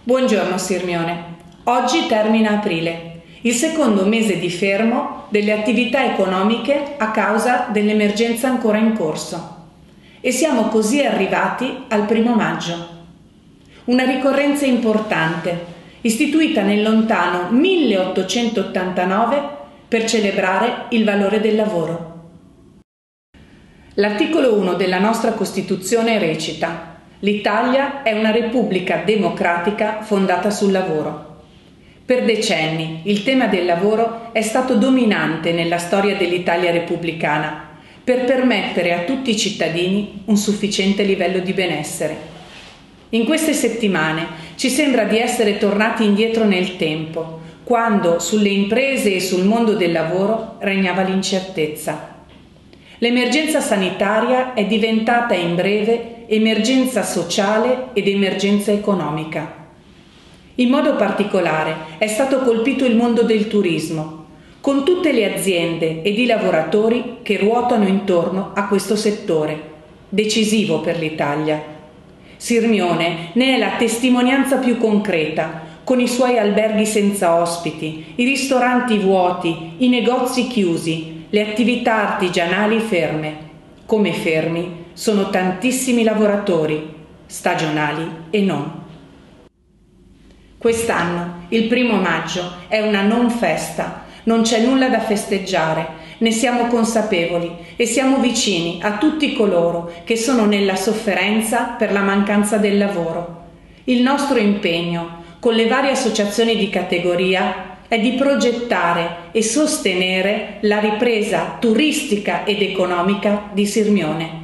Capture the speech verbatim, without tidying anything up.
Buongiorno Sirmione. Oggi termina aprile, il secondo mese di fermo delle attività economiche a causa dell'emergenza ancora in corso. E siamo così arrivati al primo maggio. Una ricorrenza importante, istituita nel lontano milleottocentottantanove per celebrare il valore del lavoro. L'articolo uno della nostra Costituzione recita: l'Italia è una repubblica democratica fondata sul lavoro. Per decenni il tema del lavoro è stato dominante nella storia dell'Italia repubblicana per permettere a tutti i cittadini un sufficiente livello di benessere. In queste settimane ci sembra di essere tornati indietro nel tempo, quando sulle imprese e sul mondo del lavoro regnava l'incertezza. L'emergenza sanitaria è diventata in breve emergenza sociale ed emergenza economica. In modo particolare è stato colpito il mondo del turismo, con tutte le aziende ed i lavoratori che ruotano intorno a questo settore, decisivo per l'Italia. Sirmione ne è la testimonianza più concreta, con i suoi alberghi senza ospiti, i ristoranti vuoti, i negozi chiusi, le attività artigianali ferme. Come fermi sono tantissimi lavoratori, stagionali e non. Quest'anno, il primo maggio, è una non festa, non c'è nulla da festeggiare, ne siamo consapevoli e siamo vicini a tutti coloro che sono nella sofferenza per la mancanza del lavoro. Il nostro impegno, con le varie associazioni di categoria, è di progettare e sostenere la ripresa turistica ed economica di Sirmione.